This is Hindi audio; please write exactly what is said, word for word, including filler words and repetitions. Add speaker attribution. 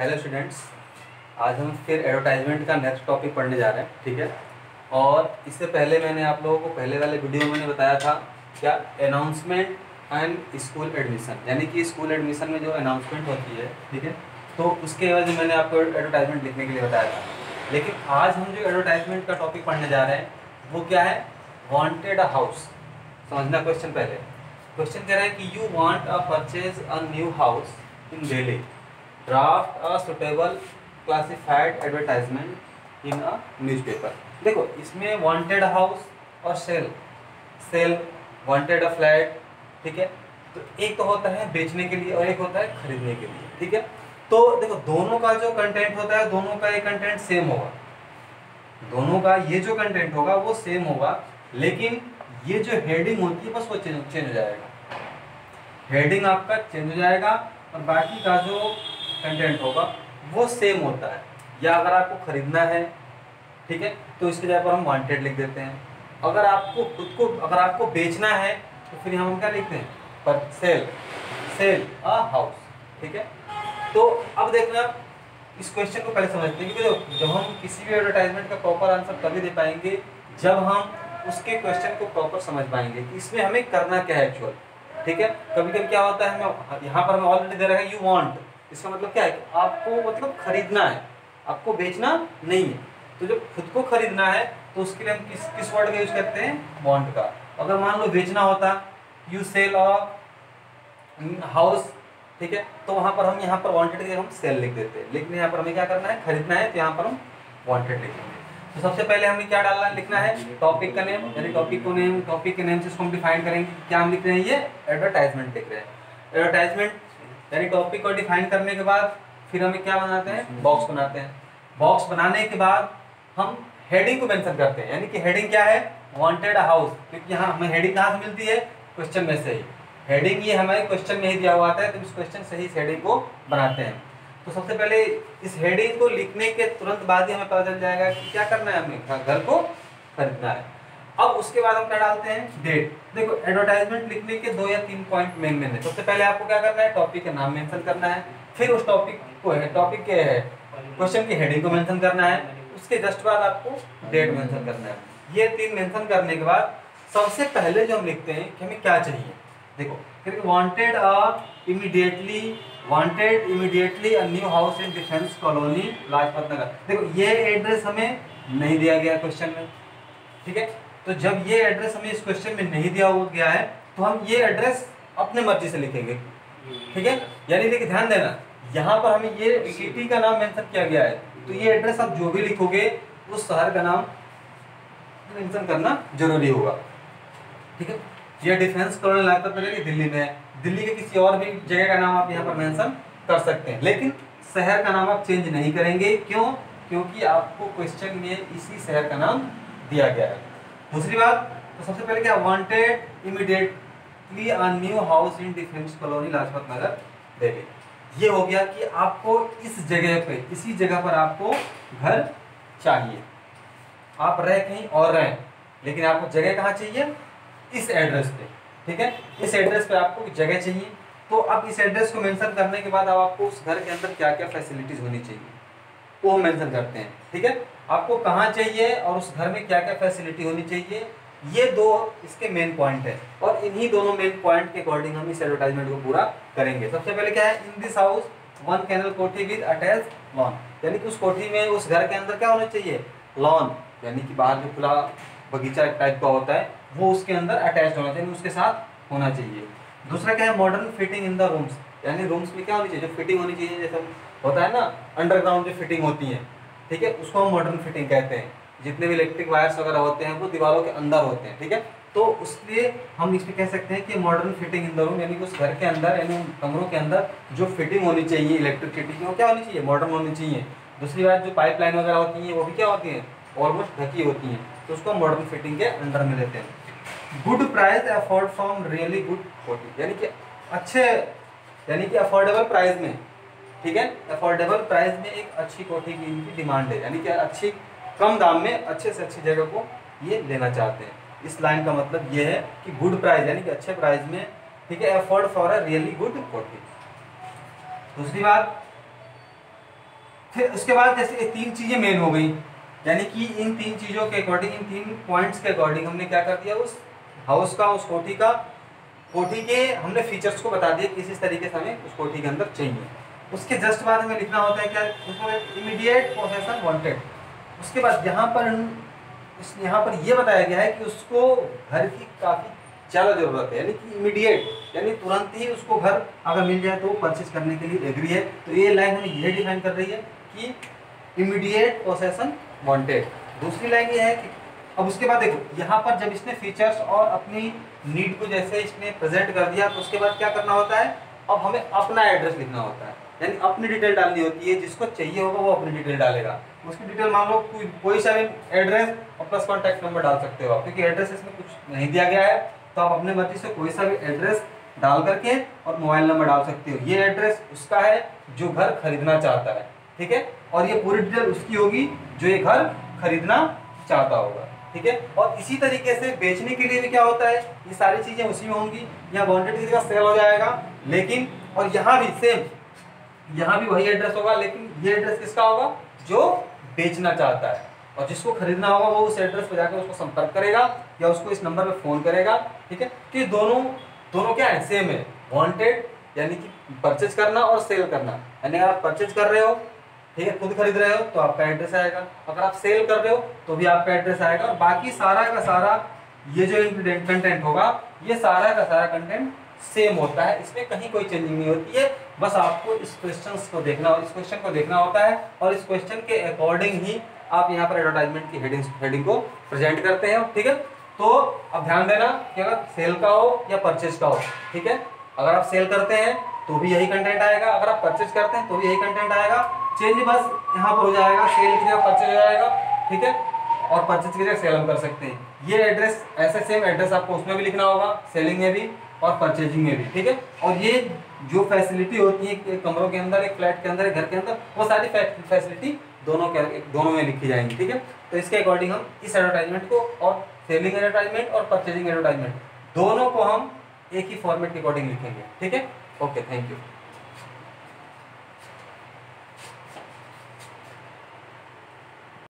Speaker 1: हेलो स्टूडेंट्स, आज हम फिर एडवर्टाइजमेंट का नेक्स्ट टॉपिक पढ़ने जा रहे हैं। ठीक है, और इससे पहले मैंने आप लोगों को पहले वाले वीडियो में मैंने बताया था क्या अनाउंसमेंट एंड स्कूल एडमिशन, यानी कि स्कूल एडमिशन में जो अनाउंसमेंट होती है, ठीक है, तो उसके एवज में मैंने आपको एडवर्टाइजमेंट लिखने के लिए बताया था। लेकिन आज हम जो एडवर्टाइजमेंट का टॉपिक पढ़ने जा रहे हैं वो क्या है, वांटेड अ हाउस। समझना क्वेश्चन पहले। क्वेश्चन कह रहा है कि you want a purchase a new house in Delhi, draft a suitable classified advertisement in a newspaper. देखो इसमें वांटेड हाउस और sale sale wanted a flat, ठीक है, तो एक तो होता है बेचने के लिए और एक होता है खरीदने के लिए। ठीक है, तो देखो दोनों का जो कंटेंट होता है, दोनों का ये कंटेंट सेम होगा, दोनों का ये जो कंटेंट होगा वो सेम होगा, लेकिन ये जो हेडिंग होती है बस वो चेंज चेंज हो जाएगा, हेडिंग आपका चेंज हो जाएगा और बाकी का जो कंटेंट होगा वो सेम होता है। या अगर आपको खरीदना है, ठीक है, तो इसके जगह पर हम वांटेड लिख देते हैं। अगर आपको खुद को अगर आपको बेचना है तो फिर हम क्या लिखते हैं, पर सेल सेल अ हाउस। ठीक है, तो अब देखना इस क्वेश्चन को पहले समझते हैं, क्योंकि जब हम किसी भी एडवर्टाइजमेंट का प्रॉपर आंसर तभी दे पाएंगे जब हम उसके क्वेश्चन को प्रॉपर समझ पाएंगे कि इसमें हमें करना क्या है एक्चुअल। ठीक है, कभी कभी क्या होता है, हमें यहाँ पर हमें ऑलरेडी दे रहा है यू वांट, इसका मतलब क्या है कि आपको मतलब खरीदना है, आपको बेचना नहीं है। तो जब खुद को खरीदना है तो उसके लिए हम किस किस वर्ड का यूज करते हैं, वांट का। अगर मान लो बेचना होता यू सेल अ हाउस, ठीक है, तो वहां पर हम यहाँ पर वांटेड के हम सेल लिख देते हैं, लेकिन यहाँ पर हमें क्या करना है, खरीदना है, तो यहाँ पर हम वांटेड लिखेंगे। तो सबसे पहले हमें क्या डालना लिखना है, टॉपिक का नेम, यानी टॉपिक को नेम टॉपिक के नेम से इसको हम डिफाइन करेंगे। क्या हम लिख रहे हैं, ये एडवर्टाइजमेंट लिख रहे हैं। एडवर्टाइजमेंट यानी टॉपिक को डिफाइन करने के बाद फिर हमें क्या बनाते हैं, बॉक्स बनाते हैं। बॉक्स बनाने के बाद हम हेडिंग को मेंशन करते हैं, यानी कि हेडिंग क्या है, वांटेड हाउस, क्योंकि यहाँ हमें हेडिंग कहाँ से मिलती है, क्वेश्चन में से ही। हेडिंग ये हमारे क्वेश्चन में ही दिया हुआ आता है, तो इस क्वेश्चन से ही इस हेडिंग को बनाते हैं। तो सबसे पहले इस हेडिंग को लिखने के तुरंत बाद ही हमें पता चल जाएगा कि क्या करना है, हमें घर को खरीदना है। अब उसके बाद हम क्या डालते हैं, डेट। देखो एडवर्टाइजमेंट लिखने के दो या तीन पॉइंट मेन मेन है। सबसे पहले आपको क्या करना है, टॉपिक का नाम मेंशन करना है, फिर उस टॉपिक को है टॉपिक के क्वेश्चन की हेडिंग को मेंशन करना है, उसके जस्ट बाद आपको डेट मेंशन करना है। ये तीन मेंशन करने के बाद सबसे पहले जो हम लिखते हैं कि हमें क्या चाहिए, देखो wanted a immediately wanted immediately a new house in defence colony Lajpat Nagar. देखो ये एड्रेस हमें नहीं दिया गया क्वेश्चन में, ठीक है, तो जब ये एड्रेस हमें इस क्वेश्चन में नहीं दिया गया है तो हम ये एड्रेस अपने मर्जी से लिखेंगे। ठीक है, यानी देखिए ध्यान देना, यहाँ पर हमें ये सिटी का नाम मेंशन किया गया है, तो ये एड्रेस आप जो भी लिखोगे उस शहर का नाम मेंशन करना जरूरी होगा। ठीक है, ये डिफेंस कॉलोनी लाजपत नगर की दिल्ली में है, दिल्ली के किसी और भी जगह का नाम आप यहाँ पर मेंशन कर सकते हैं, लेकिन शहर का नाम आप चेंज नहीं करेंगे। क्यों? क्योंकि आपको क्वेश्चन में इसी शहर का नाम दिया गया है। दूसरी बात, तो सबसे पहले क्या, wanted immediately a new house in defence colony Lajpat Nagar Delhi. ये हो गया कि आपको इस जगह पे इसी जगह पर आपको घर चाहिए, आप रह कहीं और रहें, लेकिन आपको जगह कहाँ चाहिए, इस एड्रेस पे। ठीक है, इस एड्रेस पे आपको जगह चाहिए। तो अब इस एड्रेस को मेंशन करने के बाद अब आपको उस घर के अंदर क्या क्या फैसिलिटीज होनी चाहिए वो हम मेंशन करते हैं। ठीक है, आपको कहाँ चाहिए और उस घर में क्या क्या फैसिलिटी होनी चाहिए, ये दो इसके मेन पॉइंट है, और इन्हीं दोनों मेन पॉइंट के अकॉर्डिंग हम इस एडवर्टाइजमेंट को पूरा करेंगे। सबसे पहले क्या है, in this house one kanal kothi with attach lawn, यानी कि उस कोठी में उस घर के अंदर क्या होना चाहिए, लॉन, यानी कि बाहर जो खुला बगीचा टाइप का होता है वो उसके अंदर अटैच होना चाहिए, उसके साथ होना चाहिए। दूसरा क्या है, modern fitting in the rooms, यानी रूम्स में क्या होनी चाहिए, जो फिटिंग होनी चाहिए, जैसे होता है ना अंडरग्राउंड जो फिटिंग होती है, ठीक है, उसको हम मॉडर्न फिटिंग कहते हैं। जितने भी इलेक्ट्रिक वायर्स वगैरह होते हैं वो दीवारों के अंदर होते हैं। ठीक है, तो उसलिए हम इसमें कह सकते हैं कि modern fitting in the room, यानी कि उस घर के अंदर यानी कमरों के अंदर जो फिटिंग होनी चाहिए इलेक्ट्रिसिटी की वो क्या होनी चाहिए, मॉडर्न होनी चाहिए। दूसरी बात, जो पाइपलाइन वगैरह होती हैं वो भी क्या होती हैं, ऑलमोस्ट ढकी होती हैं, तो उसको मॉडर्न फिटिंग के अंडर में लेते हैं। Good price afford from really good quality, यानी कि अच्छे यानी कि अफोर्डेबल प्राइस में, ठीक है, अफोर्डेबल प्राइस में एक अच्छी कोठी की इनकी डिमांड है, यानी कि अच्छी कम दाम में अच्छे से अच्छी जगह को ये लेना चाहते हैं। इस लाइन का मतलब ये है कि गुड प्राइस यानी कि अच्छे प्राइस में, ठीक है, afford for a really good kothi. दूसरी बात, फिर उसके बाद जैसे ये तीन चीज़ें मेन हो गई, यानी कि इन तीन चीज़ों के अकॉर्डिंग, इन तीन पॉइंट्स के अकॉर्डिंग हमने क्या कर दिया, उस हाउस का, उस कोठी का, कोठी के हमने फीचर्स को बता दिया किस इस तरीके से हमें उस कोठी के अंदर चाहिए। उसके जस्ट बाद हमें लिखना होता है क्या, उसमें इमीडिएट पोसेशन वांटेड। उसके बाद यहाँ पर इस यहाँ पर ये बताया गया है कि उसको घर की काफ़ी ज़्यादा ज़रूरत है, यानी कि इमीडिएट, यानी तुरंत ही उसको घर अगर मिल जाए तो परचेज करने के लिए एग्री है। तो ये लाइन हमें ये डिफाइन कर रही है कि इमीडिएट पोसेशन वांटेड। दूसरी लाइन ये है कि अब उसके बाद देखो यहाँ पर जब इसने फीचर्स और अपनी नीड को जैसे इसने प्रेजेंट कर दिया, तो उसके बाद क्या करना होता है, अब हमें अपना एड्रेस लिखना होता है, यानी अपनी डिटेल डालनी होती है। जिसको चाहिए होगा वो अपनी डिटेल डालेगा। उसकी डिटेल मान लो कोई कोई सा भी एड्रेस और प्लस कॉन्टैक्ट नंबर डाल सकते हो आप, क्योंकि एड्रेस इसमें कुछ नहीं दिया गया है, तो आप अपने मर्जी से कोई सा भी एड्रेस डाल करके और मोबाइल नंबर डाल सकते हो। ये एड्रेस उसका है जो घर खरीदना चाहता है, ठीक है, और ये पूरी डिटेल उसकी होगी जो ये घर खरीदना चाहता होगा, ठीक है। और इसी तरीके से बेचने के लिए भी क्या होता है, ये सारी चीजें उसी में होंगी। यहाँ वांटेड की जगह सेल हो जाएगा, लेकिन और यहाँ भी सेम, यहाँ भी वही एड्रेस होगा, लेकिन ये एड्रेस किसका होगा, जो बेचना चाहता है, और जिसको खरीदना होगा वो उस एड्रेस पर जाकर उसको संपर्क करेगा या उसको इस नंबर पे फोन करेगा, ठीक है। कि दोनों दोनों क्या है, सेम है। वांटेड यानी कि परचेज करना और सेल करना, यानी अगर आप परचेज कर रहे हो, ठीक है, खुद खरीद रहे हो तो आपका एड्रेस आएगा, अगर आप सेल कर रहे हो तो भी आपका एड्रेस आएगा, और बाकी सारा का सारा ये जो कंटेंट होगा, ये सारा का सारा कंटेंट सेम होता है, इसमें कहीं कोई चेंजिंग नहीं होती है। बस आपको इस क्वेश्चन को देखना और इस क्वेश्चन को देखना होता है, और इस क्वेश्चन के अकॉर्डिंग ही आप यहाँ पर एडवर्टाइजमेंट की हेडिंग हेडिंग को प्रेजेंट करते हैं, ठीक है। तो अब ध्यान देना कि अगर सेल का हो या परचेज का हो, ठीक है, अगर आप सेल करते हैं तो भी यही कंटेंट आएगा, अगर आप परचेज करते हैं तो भी यही कंटेंट आएगा। चेंज बस यहाँ पर हो जाएगा, सेल की जगह परचेज हो जाएगा, ठीक है, और परचेज की जगह सेल हम कर सकते हैं। ये एड्रेस ऐसे सेम एड्रेस आपको उसमें भी लिखना होगा, सेलिंग में भी और परचेजिंग में भी, ठीक है। और ये जो फैसिलिटी होती है एक कमरों के अंदर, एक फ्लैट के अंदर, एक घर के अंदर, वो सारी फैसिलिटी दोनों के दोनों में लिखी जाएंगी, ठीक है। तो इसके अकॉर्डिंग हम इस एडवर्टाइजमेंट को और सेलिंग एडवर्टाइजमेंट और परचेजिंग एडवर्टाइजमेंट दोनों को हम एक ही फॉर्मेट के अकॉर्डिंग लिखेंगे, ठीक है। Okay, thank you.